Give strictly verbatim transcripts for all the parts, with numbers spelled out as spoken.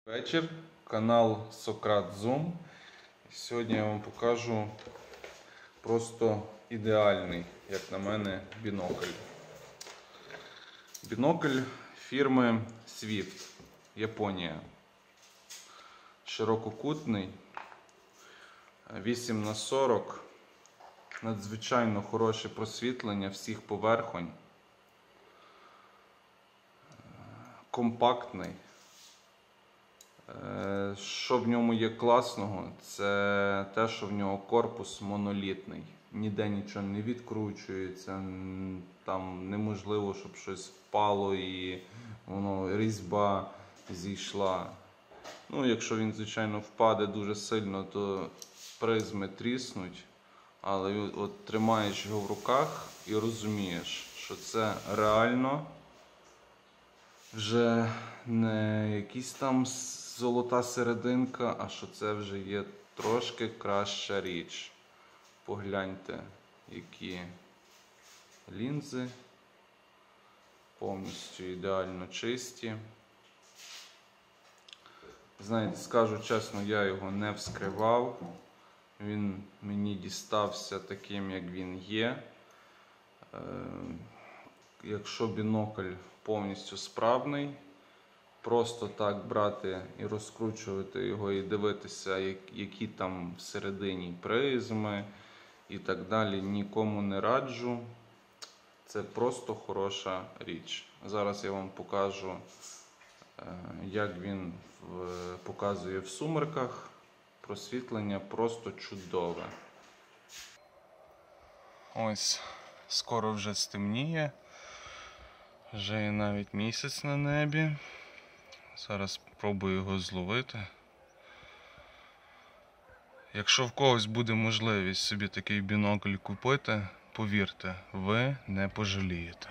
Вечір, канал Сократ Зум. Сьогодні я вам покажу просто ідеальний, як на мене, бінокль. Бінокль фірми Swift, Японія. Ширококутний, вісім на сорок, надзвичайно хороше просвітлення всіх поверхонь, компактний. Що в ньому є класного, це те, що в нього корпус монолітний. Ніде нічого не відкручується, там неможливо, щоб щось впало і воно різьба зійшла. Ну, якщо він, звичайно, впаде дуже сильно, то призми тріснуть. Але от тримаєш його в руках і розумієш, що це реально вже не якийсь там золота серединка, а що це вже є трошки краща річ. Погляньте, які лінзи, повністю ідеально чисті. Знаєте, скажу чесно, я його не вскривав. Він мені дістався таким, як він є. Якщо бінокль повністю справний, просто так брати і розкручувати його і дивитися, які там всередині призми і так далі, нікому не раджу. Це просто хороша річ. Зараз я вам покажу, як він показує в сумерках. Просвітлення просто чудове. Ось, скоро вже стемніє. Вже є навіть місяць на небі. Зараз спробую його зловити. Якщо в когось буде можливість собі такий бінокль купити, повірте, ви не пожалієте.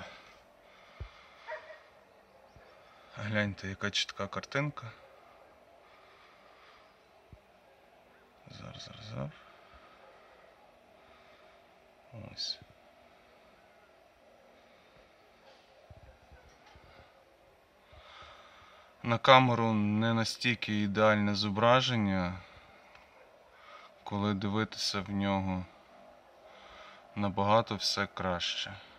Гляньте, яка чітка картинка. Зараз, зараз, зараз. Ось. На камеру не настільки ідеальне зображення, коли дивитися в нього набагато все краще.